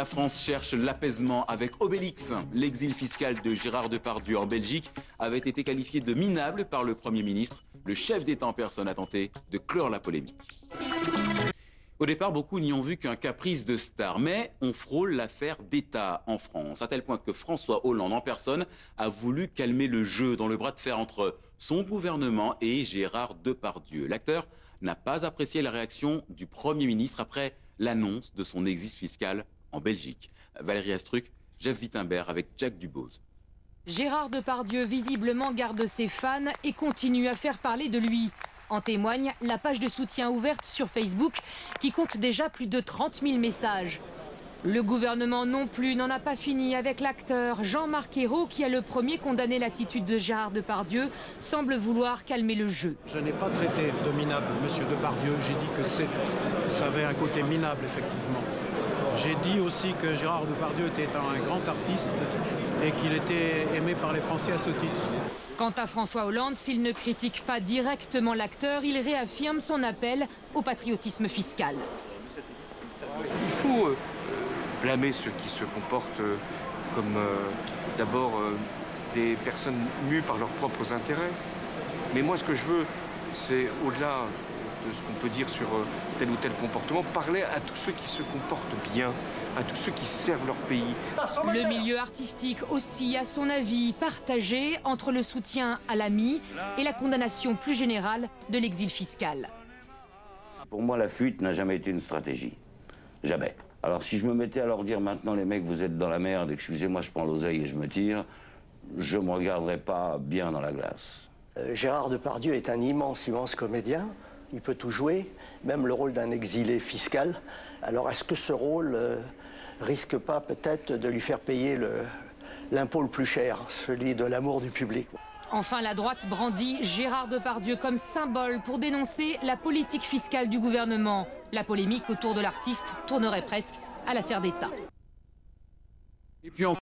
La France cherche l'apaisement avec Obélix. L'exil fiscal de Gérard Depardieu en Belgique avait été qualifié de minable par le Premier ministre. Le chef d'État en personne a tenté de clore la polémique. Au départ, beaucoup n'y ont vu qu'un caprice de star, mais on frôle l'affaire d'État en France, à tel point que François Hollande en personne a voulu calmer le jeu dans le bras de fer entre son gouvernement et Gérard Depardieu. L'acteur n'a pas apprécié la réaction du Premier ministre après l'annonce de son exil fiscal en Belgique. Valérie Astruc, Jeff Wittenberg avec Jack Dubose. Gérard Depardieu visiblement garde ses fans et continue à faire parler de lui. En témoigne la page de soutien ouverte sur Facebook qui compte déjà plus de 30 000 messages. Le gouvernement non plus n'en a pas fini avec l'acteur. Jean-Marc Ayrault, qui a le premier condamné l'attitude de Gérard Depardieu, semble vouloir calmer le jeu. Je n'ai pas traité de minable M. Depardieu. J'ai dit que ça avait un côté minable, effectivement. J'ai dit aussi que Gérard Depardieu était un grand artiste et qu'il était aimé par les Français à ce titre. Quant à François Hollande, s'il ne critique pas directement l'acteur, il réaffirme son appel au patriotisme fiscal. Il faut blâmer ceux qui se comportent comme d'abord des personnes mues par leurs propres intérêts. Mais moi, ce que je veux, c'est au-delà de ce qu'on peut dire sur tel ou tel comportement, parler à tous ceux qui se comportent bien, à tous ceux qui servent leur pays. Le milieu artistique aussi, à son avis, partagé entre le soutien à l'ami et la condamnation plus générale de l'exil fiscal. Pour moi, la fuite n'a jamais été une stratégie. Jamais. Alors si je me mettais à leur dire maintenant, les mecs, vous êtes dans la merde, excusez-moi, je prends l'oseille et je me tire, je ne me regarderai pas bien dans la glace. Gérard Depardieu est un immense comédien. Il peut tout jouer, même le rôle d'un exilé fiscal. Alors est-ce que ce rôle risque pas peut-être de lui faire payer l'impôt le plus cher, celui de l'amour du public? Enfin, la droite brandit Gérard Depardieu comme symbole pour dénoncer la politique fiscale du gouvernement. La polémique autour de l'artiste tournerait presque à l'affaire d'État. Et puis